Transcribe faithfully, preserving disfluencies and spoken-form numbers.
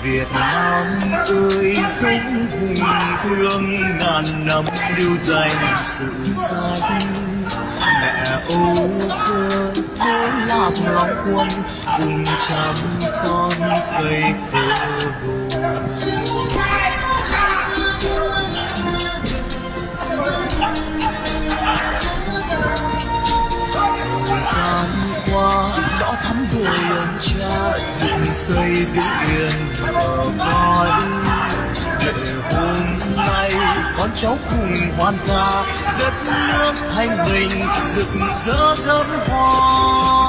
Việt Nam ơi danh hùng thương ngàn năm lưu danh sự xanh. Mẹ Âu cơ bố lạc lòng quân cùng trăm con xây cơ đồ. Thời gian qua đã thắm đuổi ông cha dựng xây giữ yên bờ cõi, để hôm nay con cháu cùng hoan ca đất nước thanh bình rực rỡ gấm hoa.